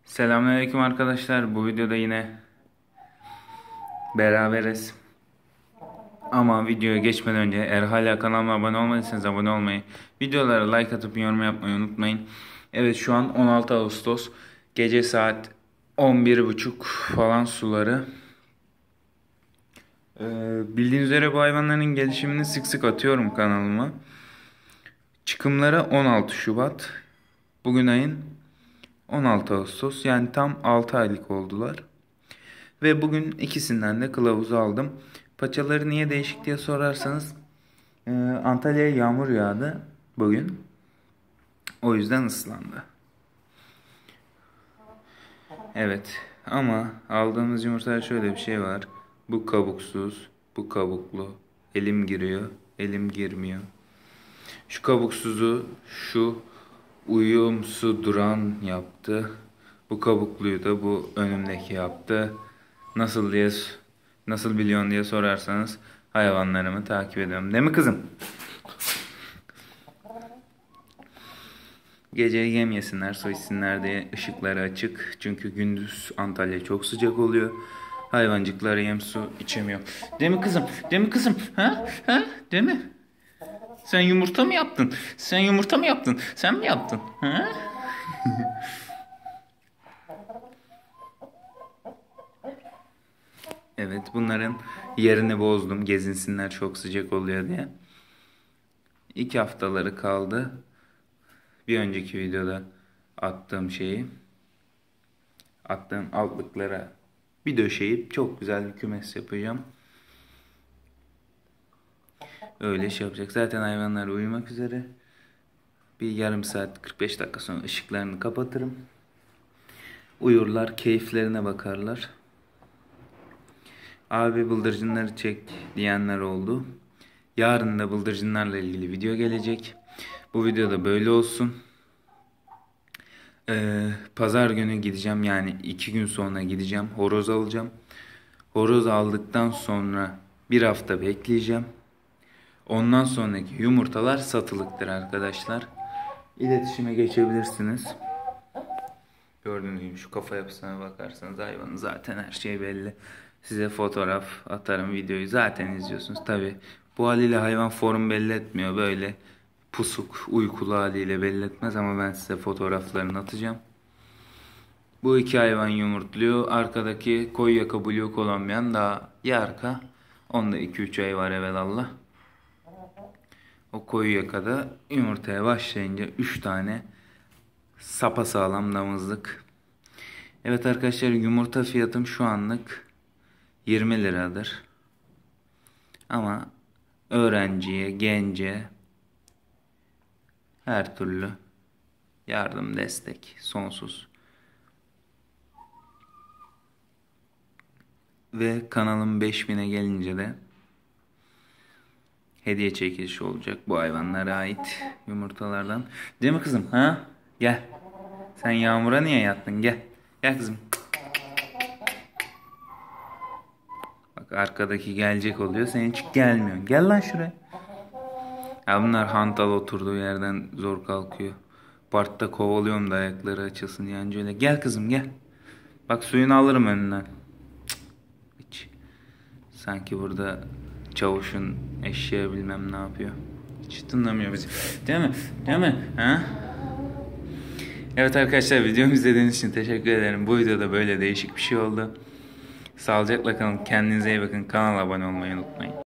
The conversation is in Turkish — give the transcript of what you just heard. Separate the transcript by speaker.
Speaker 1: Selamünaleyküm arkadaşlar. Bu videoda yine beraberiz. Ama videoya geçmeden önce eğer hala kanalıma abone olmadıysanız abone olmayı, videolara like atıp yorum yapmayı unutmayın. Evet, şu an 16 Ağustos. Gece saat 11.30 falan suları. Bildiğiniz üzere bu hayvanların gelişimini sık sık atıyorum kanalıma. Çıkımları 16 Şubat. Bugün ayın 16 Ağustos. Yani tam 6 aylık oldular. Ve bugün ikisinden de kılavuzu aldım. Paçaları niye değişik diye sorarsanız Antalya'ya yağmur yağdı bugün. O yüzden ıslandı. Evet, ama aldığımız yumurtada şöyle bir şey var. Bu kabuksuz, bu kabuklu. Elim giriyor, elim girmiyor. Şu kabuksuzu şu uyumsu duran yaptı. Bu kabukluyu da bu önümdeki yaptı. Nasıl diye, nasıl biliyorsun diye sorarsanız hayvanlarımı takip ediyorum. Değil mi kızım? Gece yem yesinler, su içsinler diye ışıkları açık. Çünkü gündüz Antalya çok sıcak oluyor. Hayvancıklar yem su içemiyor. Değil mi kızım? Değil mi kızım? Ha? Ha? Değil mi? Sen yumurta mı yaptın? Sen yumurta mı yaptın? Sen mi yaptın? Ha? Evet, bunların yerini bozdum. Gezinsinler, çok sıcak oluyor diye. 2 haftaları kaldı. Bir önceki videoda attığım altlıklara bir döşeyip çok güzel bir kümes yapacağım. Öyle şey yapacak. Zaten hayvanlar uyumak üzere. Bir yarım saat 45 dakika sonra ışıklarını kapatırım. Uyurlar, keyiflerine bakarlar. Abi bıldırcınları çek diyenler oldu. Yarın da bıldırcınlarla ilgili video gelecek. Bu videoda böyle olsun. Pazar günü gideceğim, yani 2 gün sonra gideceğim. Horoz alacağım. Horoz aldıktan sonra bir hafta bekleyeceğim. Ondan sonraki yumurtalar satılıktır arkadaşlar. İletişime geçebilirsiniz. Gördüğünüz gibi şu kafa yapısına bakarsanız hayvanın zaten her şey belli. Size fotoğraf atarım, videoyu zaten izliyorsunuz. Tabi bu haliyle hayvan form belli etmiyor. Böyle pusuk, uykulu haliyle belli etmez ama ben size fotoğraflarını atacağım. Bu iki hayvan yumurtluyor. Arkadaki koyu yaka Blue Colombian daha yarka. Onda 2-3 ay var evelallah. O koyu yakada yumurtaya başlayınca 3 tane sapasağlam damızlık. Evet arkadaşlar, yumurta fiyatım şu anlık 20 liradır. Ama öğrenciye, gence her türlü yardım, destek sonsuz. Ve kanalım 5000'e gelince de hediye çekilişi olacak bu hayvanlara ait yumurtalardan. Değil mi kızım? Ha? Gel. Sen Yağmur'a niye yattın? Gel. Gel kızım. Bak, arkadaki gelecek oluyor. Sen hiç gelmiyorsun. Gel lan şuraya. Ya bunlar hantal oturduğu yerden zor kalkıyor. Parkta kovalıyorum da ayakları açılsın yani öyle. Gel kızım gel. Bak, suyunu alırım önünden. Hiç. Sanki burada çavuşun eşeğe bilmem ne yapıyor. Hiç tınlamıyor bizi. Değil mi? Değil mi? Ha? Evet arkadaşlar, videomu izlediğiniz için teşekkür ederim. Bu videoda böyle değişik bir şey oldu. Sağlıcakla kalın. Kendinize iyi bakın. Kanala abone olmayı unutmayın.